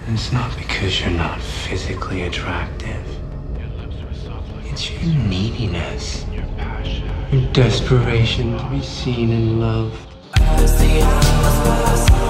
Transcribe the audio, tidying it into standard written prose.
It's not because you're not physically attractive. It's your neediness, your desperation to be seen and loved.